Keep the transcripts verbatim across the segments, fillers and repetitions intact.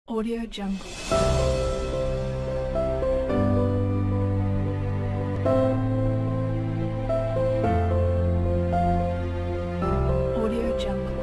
Audio Jungle. Audio Jungle.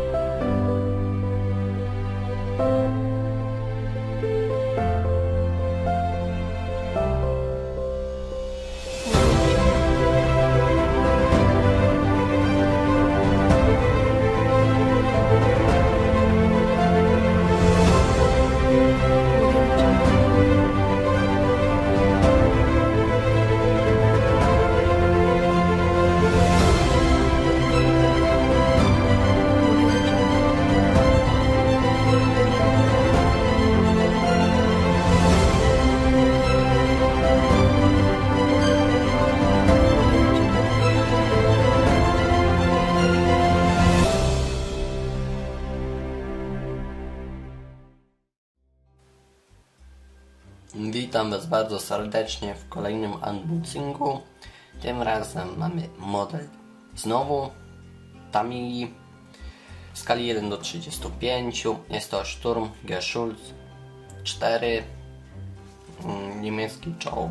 Witam Was bardzo serdecznie w kolejnym unboxingu. Tym razem mamy model znowu Tamigi w skali jeden do trzydziestu pięciu. Jest to Sturm Geschütz cztery, niemiecki czołg.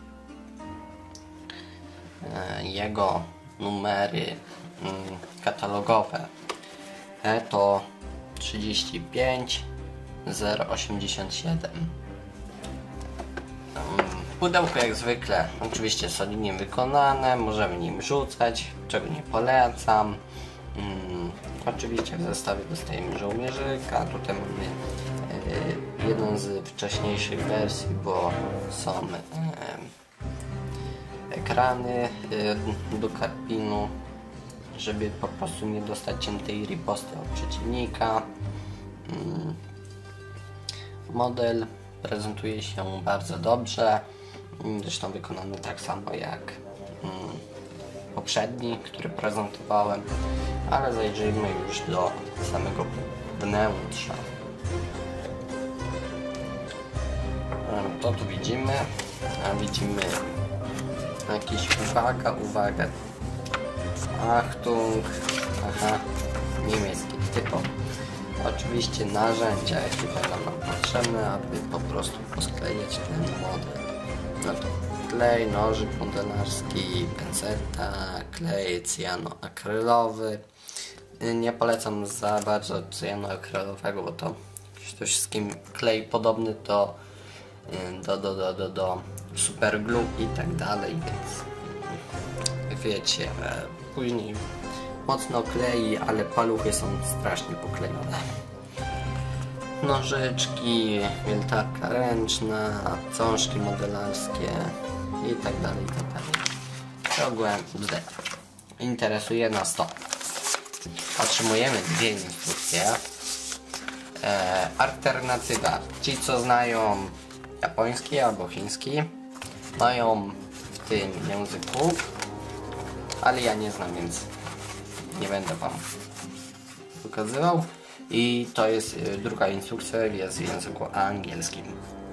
Jego numery katalogowe to trzydzieści pięć zero osiemdziesiąt siedem. Pudełko jak zwykle oczywiście solidnie wykonane, możemy nim rzucać, czego nie polecam. Hmm, oczywiście w zestawie dostajemy żołnierzyka. Tutaj mamy e, jedną z wcześniejszych wersji, bo są e, ekrany e, do karabinu, żeby po prostu nie dostać ciętej riposty od przeciwnika. Hmm, model prezentuje się bardzo dobrze, zresztą wykonany tak samo jak mm, poprzedni, który prezentowałem, ale zajrzyjmy już do samego wnętrza. To tu widzimy, a widzimy jakieś uwaga, uwaga, Achtung, aha, niemiecki typowy. Oczywiście narzędzia, jakie będą nam potrzebne, aby po prostu posklejać ten model. No to klej, nożyk modelarski, penceta, klej cyjanoakrylowy. Nie polecam za bardzo cyjanoakrylowego, bo to ktoś z kim klej podobny do do, do, do, do, do super glue i tak dalej, więc wiecie, później mocno klei, ale paluchy są strasznie poklejone. Nożyczki, wiertarka ręczna, cążki modelarskie i tak dalej, i tak dalej. Ogółem interesuje nas to. Otrzymujemy dwie instrukcje. E, alternatywa. Ci, co znają japoński albo chiński, mają w tym języku, ale ja nie znam, więc nie będę Wam pokazywał. I to jest druga instrukcja, jest w języku angielskim.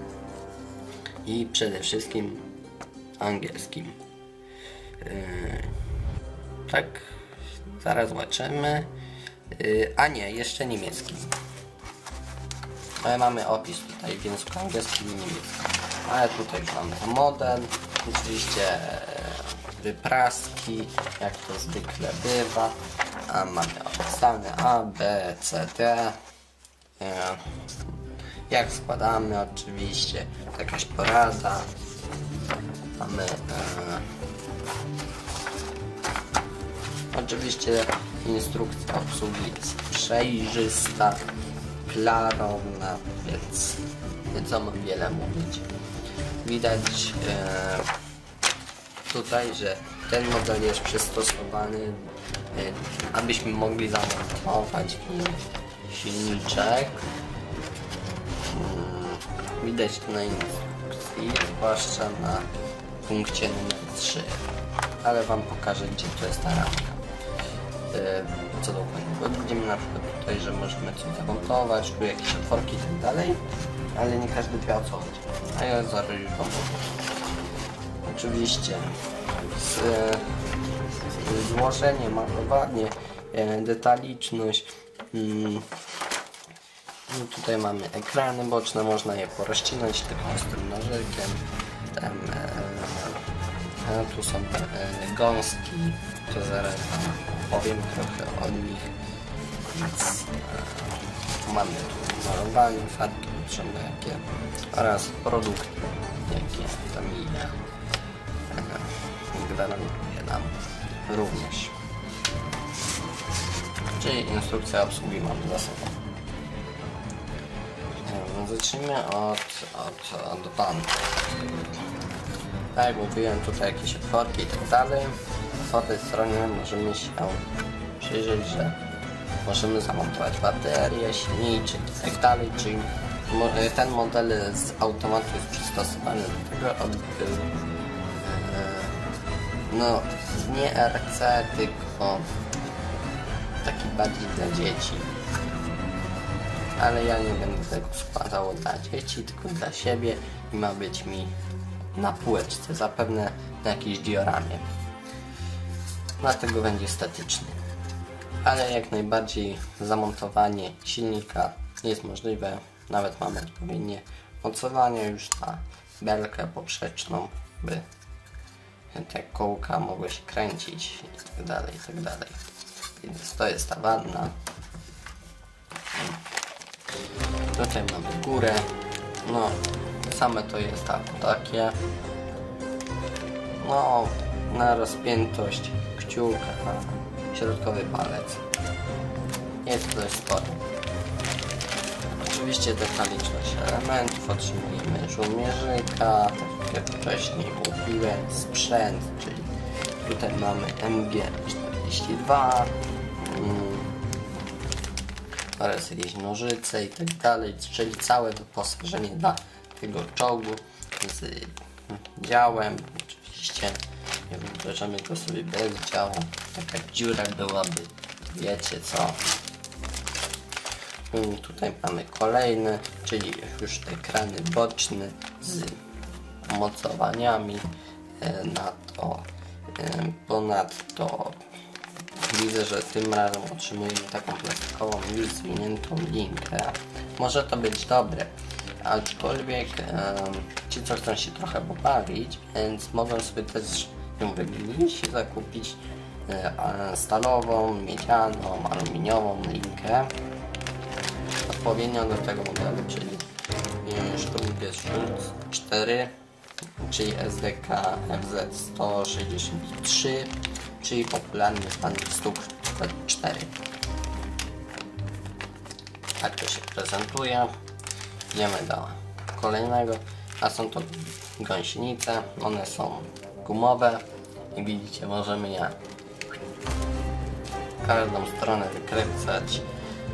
I przede wszystkim angielskim. Yy, tak, zaraz zobaczymy. Yy, a nie, jeszcze niemieckim. Ale mamy opis tutaj w języku angielskim i niemieckim. Ale tutaj mamy ten model. Oczywiście wypraski, jak to zwykle bywa. A mamy opisane A, B, C, D. Jak składamy, oczywiście jakaś porada. Mamy e, oczywiście instrukcja obsługi jest przejrzysta, klarowna, więc nie co mam wiele mówić. Widać e, tutaj, że ten model jest przystosowany, abyśmy mogli zamontować silniczek. Widać to na instrukcji, zwłaszcza na punkcie numer trzy, ale Wam pokażę, gdzie to jest ta ramka. Co dokładnie, bo widzimy na przykład tutaj, że możemy coś zamontować, tu jakieś otworki i tak dalej, ale nie każdy wie, o co chodzi. A ja zaraz już Wam powiem. Oczywiście z, z złożenie, malowanie, detaliczność, I tutaj mamy ekrany boczne, można je porozcinać tylko ostrym nożykiem. Tam, e, tu są e, gąski, to zaraz powiem trochę o nich. Więc e, mamy tu malowanie, farbki potrzebne jakie oraz produkty, jakie Tamiya e, gwarantuje nam również. Czyli instrukcja obsługi mamy za sobą. Zacznijmy od, od, od band. Tak jak mówiłem, tutaj jakieś otworki i tak dalej. Po tej stronie możemy się przyjrzeć, że możemy zamontować baterię, silniczek i tak dalej, czyli ten model z automatu jest przystosowany do tego, aby był no nie R C, tylko taki bardziej dla dzieci. Ale ja nie będę tego składał dla dzieci, tylko dla siebie i ma być mi na półeczce, zapewne na jakiejś dioramie. Dlatego będzie statyczny. Ale jak najbardziej zamontowanie silnika jest możliwe. Nawet mamy odpowiednie mocowanie już na belkę poprzeczną, by te kołka mogły się kręcić i tak dalej, i tak dalej. Więc to jest ta wanna. Tutaj mamy górę. No, same to jest tak, takie. No, na rozpiętość kciuka, środkowy palec. Jest dość spory. Oczywiście detaliczność elementów, otrzymujemy żołnierzyka, tak jak wcześniej mówiłem, sprzęt, czyli tutaj mamy M G czterdzieści dwa mm, oraz jakieś nożyce i tak dalej, czyli całe wyposażenie dla tego czołgu z działem. Oczywiście nie wyobrażamy go sobie bez działu, taka dziura byłaby, wiecie co. I tutaj mamy kolejne, czyli już ekrany boczne z umocowaniami. Na to ponadto widzę, że tym razem otrzymujemy taką plastikową już zwiniętą linkę. Może to być dobre, aczkolwiek ci, co chcą się trochę pobawić, więc mogą sobie też ją wygnić i zakupić stalową, miedzianą, aluminiową linkę odpowiednią do tego modelu, czyli Sturmgewehr Schulz cztery, czyli S D K F Z sto sześćdziesiąt trzy, czyli popularny pan Stuk cztery. Tak to się prezentuje. Idziemy do kolejnego, a są to gąsienice. One są gumowe i widzicie, możemy je w każdą stronę wykręcać, yy,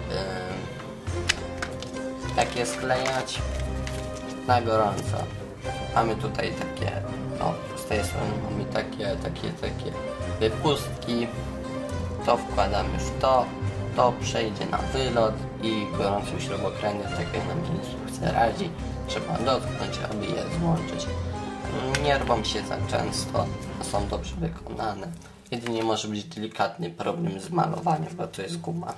takie sklejać na gorąco. Mamy tutaj takie, no z tej strony mamy takie, takie, takie wypustki. To wkładamy w to, to przejdzie na wylot i gorącym śrubokrętem, tak jak nam instrukcja radzi, trzeba dotknąć, aby je złączyć. Nie rwą się za często, a są dobrze wykonane. Jedynie może być delikatny problem z malowaniem, bo to jest guma.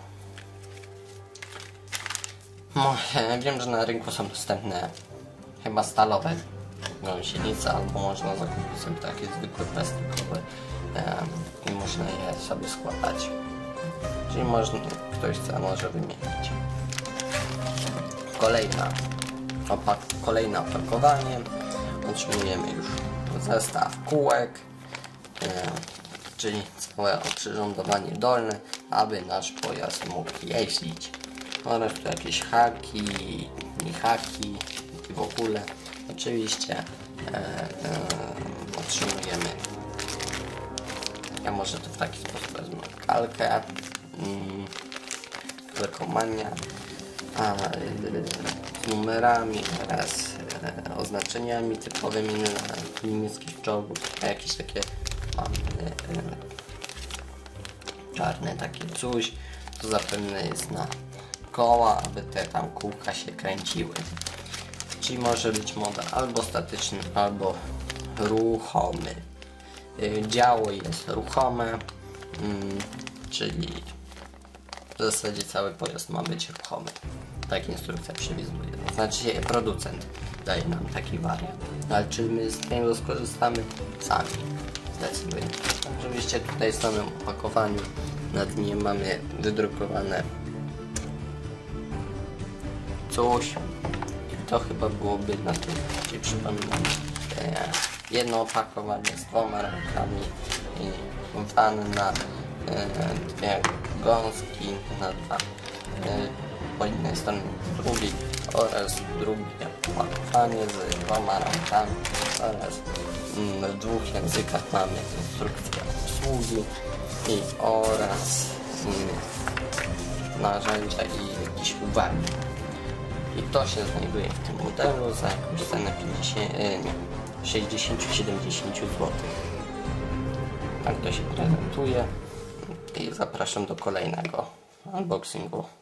No, wiem, że na rynku są dostępne chyba stalowe gąsienice, albo można zakupić sobie takie zwykłe plastikowe i można je sobie składać. Czyli można, ktoś chce, może wymienić. Kolejna opak kolejne opakowanie. Otrzymujemy już zestaw kółek, e, czyli całe oprzyrządowanie dolne, aby nasz pojazd mógł jeździć. Oraz tu jakieś haki, nie haki i w ogóle. Oczywiście e, e, otrzymujemy, ja może to w taki sposób wezmę, kalkę, mm, klekomania, a, e, z numerami oraz e, oznaczeniami typowymi na niemieckich czołgów, a jakieś takie mam e, e, czarne takie coś, to zapewne jest na koła, aby te tam kółka się kręciły. Czyli może być model albo statyczny, albo ruchomy. Działo jest ruchome, czyli w zasadzie cały pojazd ma być ruchomy. tak instrukcja przewizuje. To znaczy producent daje nam taki wariant. No, ale czy my z niego skorzystamy? Sami. Zdecydujemy. Oczywiście tutaj w samym opakowaniu na dnie mamy wydrukowane coś. I to chyba byłoby na tym, gdzie przypominam, e, jedno opakowanie z dwoma rękami i wanna, e, dwie gąski na dwa. E, po innej stronie drugiej oraz drugie opakowanie z dwoma rękami oraz mm, w dwóch językach mamy instrukcję obsługi i oraz mm, narzędzia i jakieś uwagi. I to się znajduje w tym modelu za jakąś cenę sześćdziesiąt do siedemdziesięciu złotych. Tak to się prezentuje i zapraszam do kolejnego unboxingu.